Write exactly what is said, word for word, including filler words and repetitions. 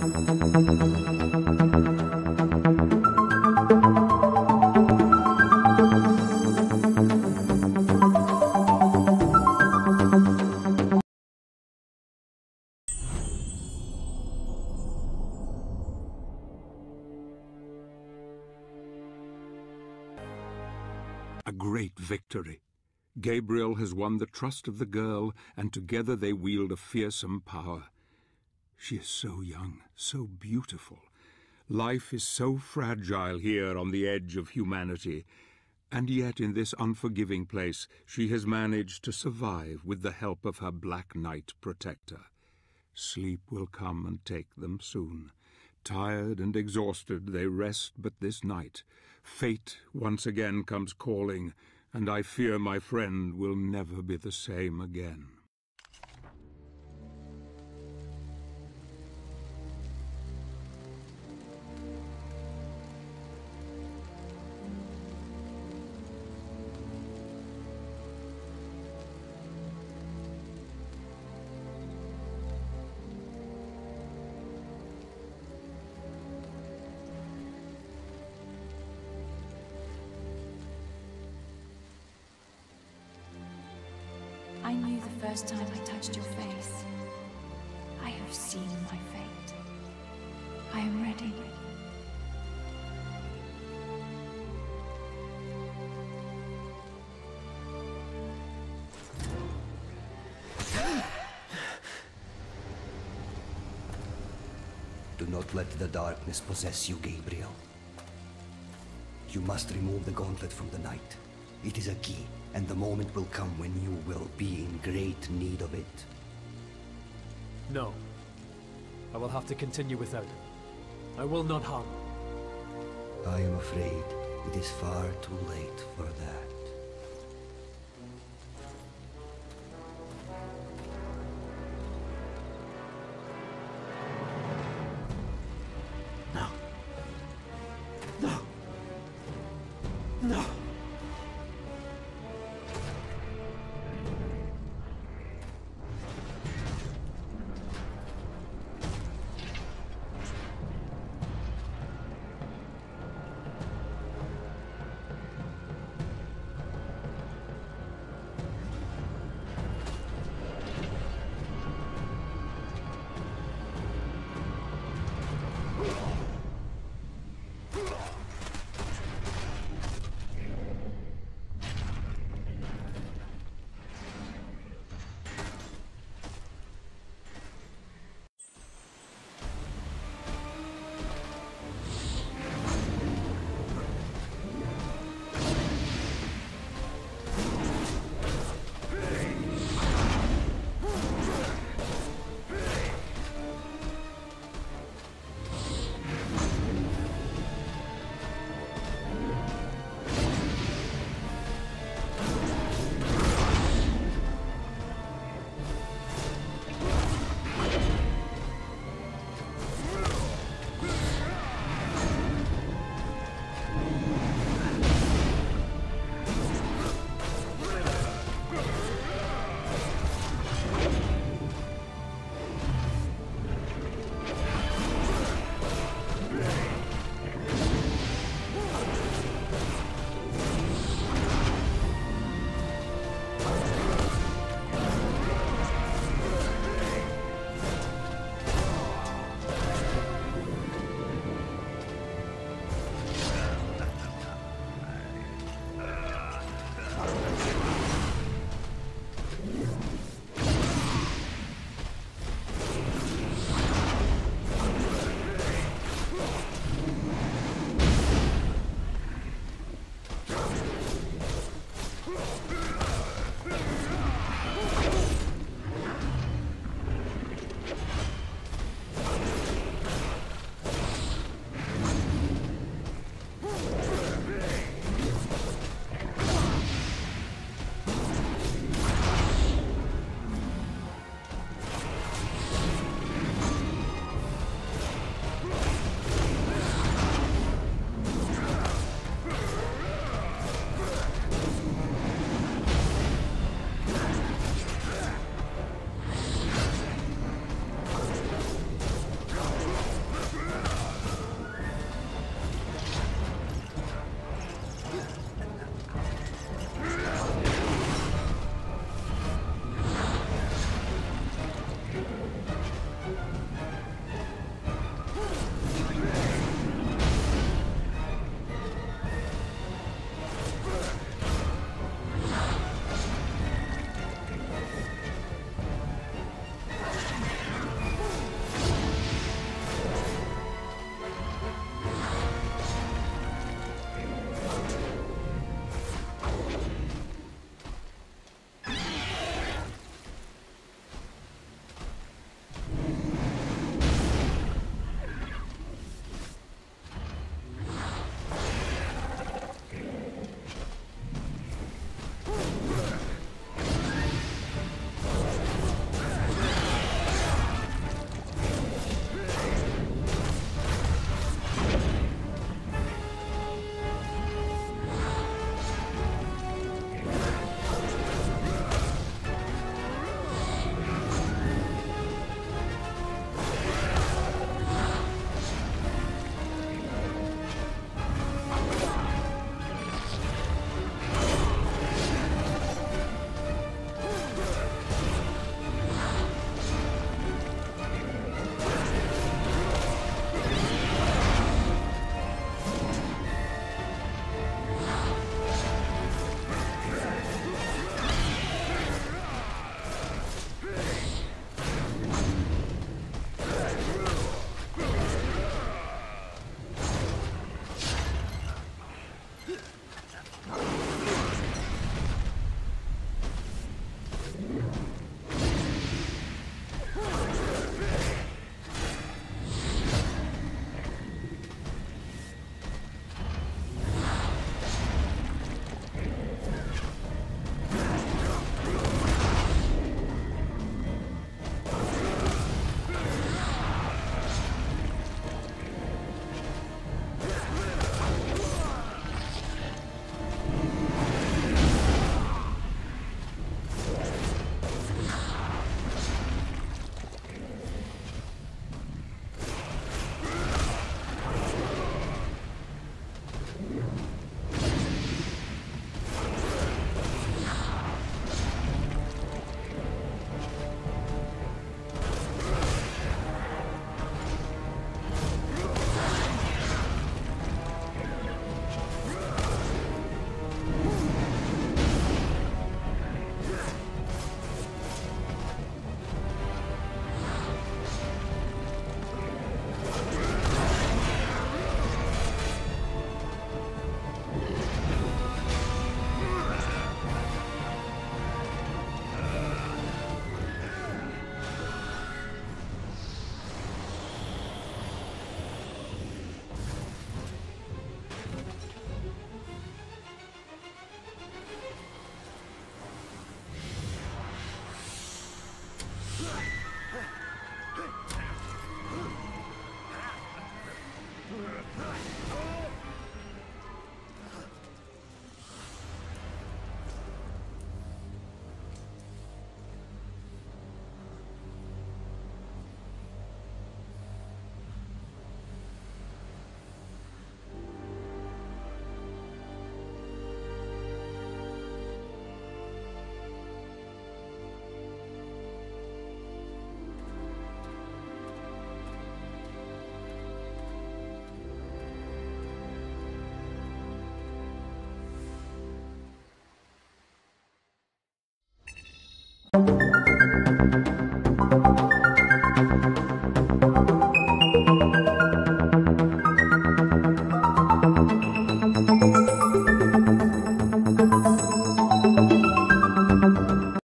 A great victory. Gabriel has won the trust of the girl, and together they wield a fearsome power. She is so young, so beautiful. Life is so fragile here on the edge of humanity, and yet in this unforgiving place she has managed to survive with the help of her Black Knight protector. Sleep will come and take them soon. Tired and exhausted, they rest but this night. Fate once again comes calling, and I fear my friend will never be the same again. I knew the first time I touched your face. I have seen my fate. I am ready. Do not let the darkness possess you, Gabriel. You must remove the gauntlet from the night. It is a key, and the moment will come when you will be in great need of it. No. I will have to continue without it. I will not harm. I am afraid it is far too late for that. No. No. No. you.